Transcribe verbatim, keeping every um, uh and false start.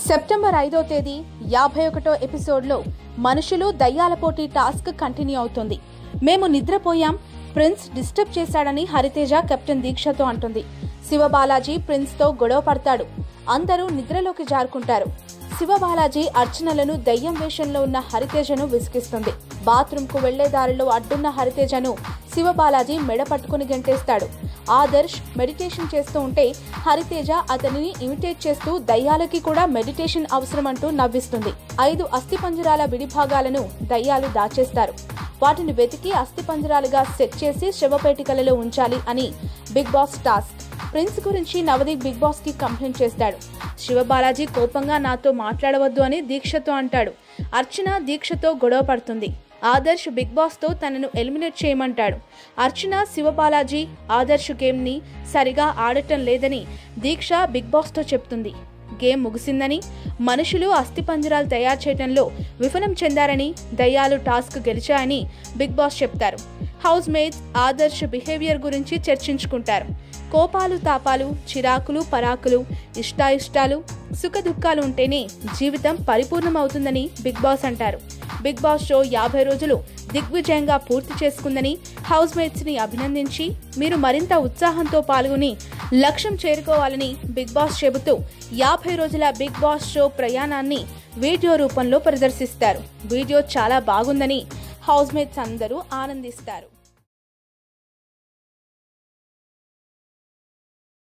September ఐదో తేదీ యాభై ఒకటో ఎపిసోడ్లో మనుషులు దయ్యాల పోటీ టాస్క్ కంటిన్యూ అవుతుంది. మేము నిద్రపోయాం, ప్రిన్స్ డిస్టర్బ్ చేశాడని హరితేజ కెప్టెన్ దీక్షతో అంటుంది. శివబాలాజీ ప్రిన్స్తో గొడవ పడతాడు. అందరూ నిద్రలోకి జారుకుంటారు. శివబాలాజీ అర్చనలను దయ్యం వేషంలో ఉన్న హరితేజను విసిగిస్తుంది. బాత్రూంకు వెళ్లే దారిలో అడ్డున్న హరితేజను శివబాలాజీ మెడ పట్టుకుని గెంటేస్తాడు. ఆదర్శ్ మెడిటేషన్ చేస్తూ ఉంటే హరితేజ అతనిని ఇమిటేట్ చేస్తూ దయ్యాలకి కూడా మెడిటేషన్ అవసరం అంటూ నవ్విస్తుంది. ఐదు అస్థిపంజరాల విడిభాగాలను దయ్యాలు దాచేస్తారు. వాటిని వెతికి అస్థిపంజరాలుగా సెట్ చేసి శవపేటికలలో ఉంచాలి అని బిగ్ బాస్ టాస్క్. ప్రిన్స్ గురించి నవదీప్ బిగ్ బాస్ కి కంప్లైంట్ చేస్తాడు. శివబాలాజీ కోపంగా నాతో మాట్లాడవద్దు అని దీక్షతో అంటాడు. అర్చన దీక్షతో గొడవ పడుతుంది. ఆదర్శ్ బిగ్ బాస్ తో తనను ఎలిమినేట్ చేయమంటాడు. అర్చన శివబాలాజీ ఆదర్శ్ గేమ్ ని సరిగా ఆడటం లేదని దీక్ష బిగ్ బాస్ తో చెప్తుంది. గేమ్ ముగిసిందని, మనుషులు అస్థిపంజరాలు తయారు చేయడంలో విఫలం చెందారని, దయ్యాలు టాస్క్ గెలిచాయని బిగ్ బాస్ చెప్తారు. హౌస్ మేట్స్ ఆదర్శ్ బిహేవియర్ గురించి చర్చించుకుంటారు. కోపాలు తాపాలు, చిరాకులు పరాకులు, ఇష్టాయిష్టాలు, సుఖ దుఃఖాలు ఉంటేనే జీవితం పరిపూర్ణమవుతుందని బిగ్ బాస్ అంటారు. బిగ్ బాస్ షో యాభై రోజులు దిగ్విజయంగా పూర్తి చేసుకుందని హౌస్ మేట్స్ ని అభినందించి మీరు మరింత ఉత్సాహంతో పాల్గొని లక్ష్యం చేరుకోవాలని బిగ్ బాస్ చెబుతూ యాభై రోజుల బిగ్ బాస్ షో ప్రయాణాన్ని వీడియో రూపంలో ప్రదర్శిస్తారు. వీడియో చాలా బాగుందని హౌస్ మేట్స్ అందరూ ఆనందిస్తారు.